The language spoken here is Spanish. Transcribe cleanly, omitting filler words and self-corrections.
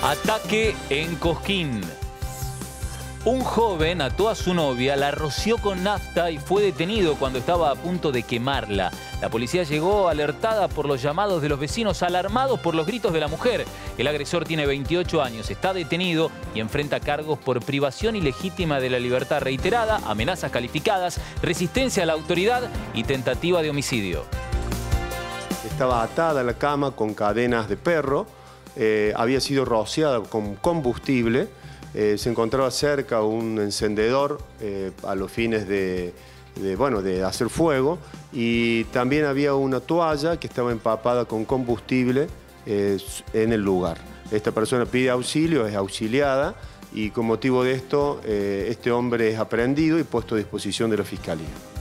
Ataque en Cosquín. Un joven ató a su novia, la roció con nafta y fue detenido cuando estaba a punto de quemarla. La policía llegó alertada por los llamados de los vecinos, alarmados por los gritos de la mujer. El agresor tiene 28 años, está detenido y enfrenta cargos por privación ilegítima de la libertad reiterada, amenazas calificadas, resistencia a la autoridad y tentativa de homicidio. Estaba atada a la cama con cadenas de perro, había sido rociada con combustible. Se encontraba cerca un encendedor a los fines de hacer fuego, y también había una toalla que estaba empapada con combustible en el lugar. Esta persona pide auxilio, es auxiliada, y con motivo de esto este hombre es aprehendido y puesto a disposición de la Fiscalía.